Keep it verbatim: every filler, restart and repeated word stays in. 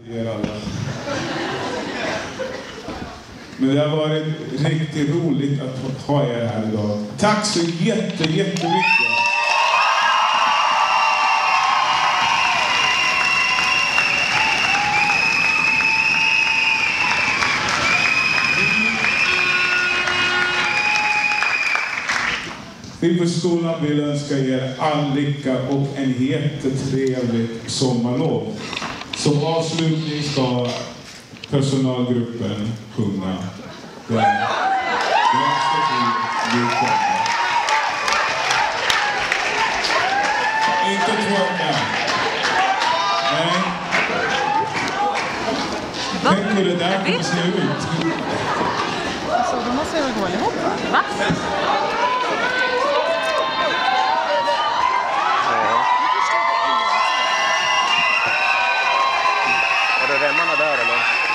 Er alla. Men det har varit riktigt roligt att ha er här idag. Tack så jätte, jättemycket. Vi på skolan vill önska er all lycka och en jättetrevligt sommarlov. Som avslutning ska personalgruppen sjunga den gladaste vi kommer. Inte tvåka. Nej. Tänk hur det där kommer se ut. Så då måste jag väl gå ihop, va? Är det remmarna där eller?